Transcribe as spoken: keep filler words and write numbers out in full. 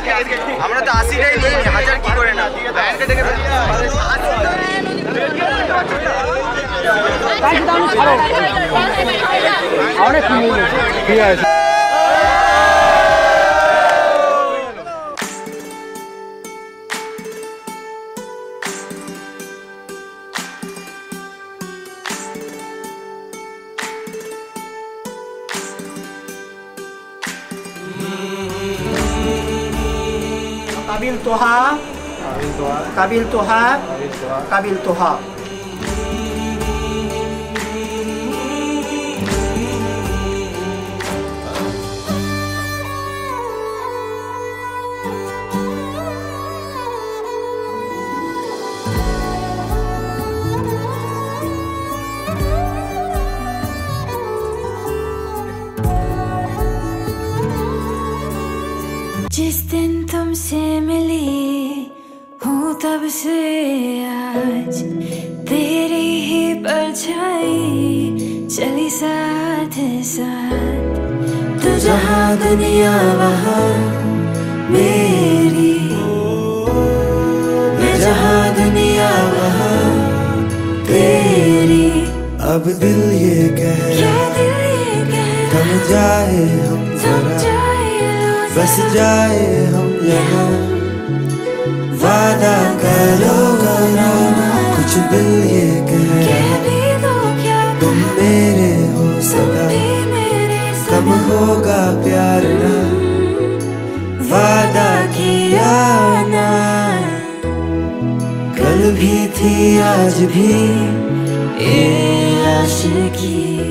আমরা তো আশিটাই নিই, হাজার কি করে না অনেক ঠিক আছে। काबिल तोहा काबिल तोहा काबिल तोहा जिस दिन तुमसे मिली हूँ तब से आज तेरी ही परछाई चली साथ साथ। तू जहाँ दुनिया वहाँ मेरी, मैं जहाँ दुनिया वहाँ तेरी। अब दिल ये कह थम जाए हम जरा, बस जाए हम यहाँ। वादा करो करो कुछ दिल ये कह तुम मेरे हो सदा, कम होगा प्यार ना वादा किया ना। कल भी थी आज भी ये आशिकी।